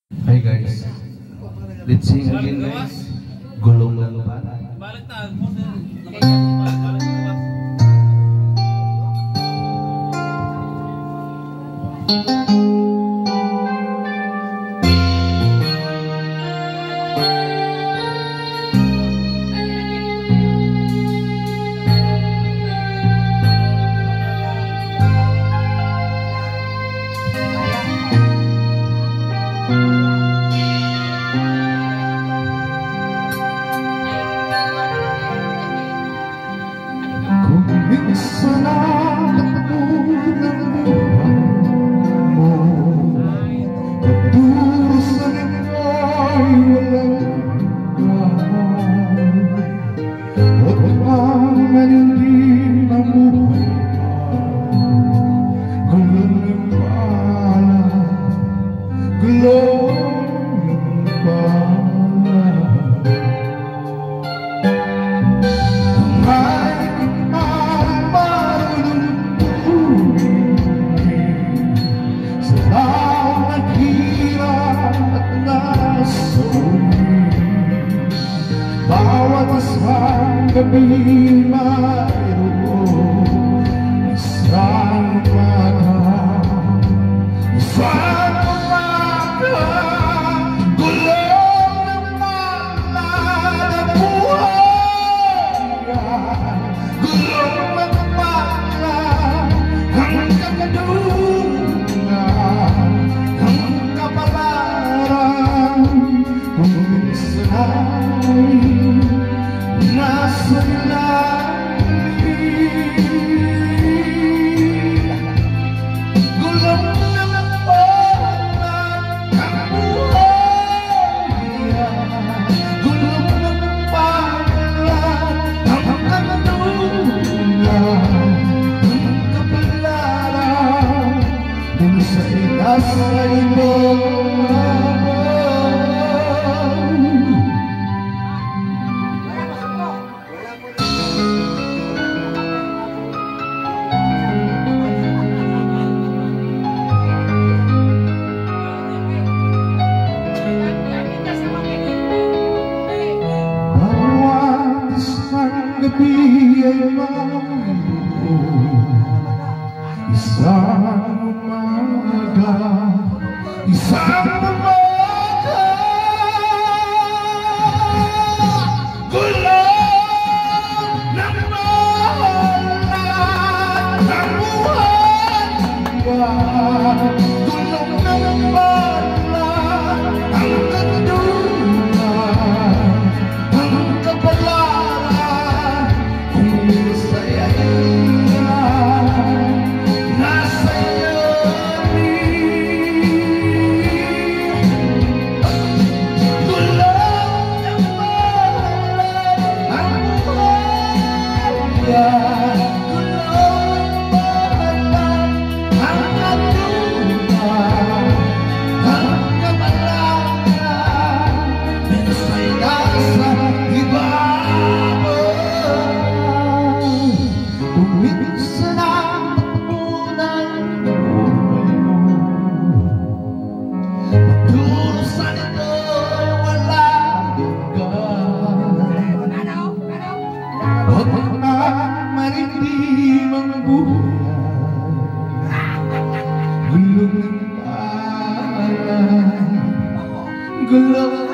Hi guys, let's sing again guys. Gulong lang ba? Balik na. Balik na. Minsan ang pagkulang mo Pagdurusan mo'y walang kamay At ang hindi namuhay Gulong ng pala Gulong ng pala Bawat isang gabi mayroon isang umaga, isang umaga, gulong ng malad at buhay, gulong ng malad hanggang kadungan, hanggang kapalaran, kung minsan nasa ilalim gulong ng palan ang buhay, gulong ng palan hanggang kadungan, hanggang kapalaran, kung sa inasa ito. Gabi ay mayroon isang umaga, isang umaga, gulong ng malad ang buhay, gulong ng malad ang kadungan, ang kapalaran. Maritim ang buhay, gulong ng pala, gulong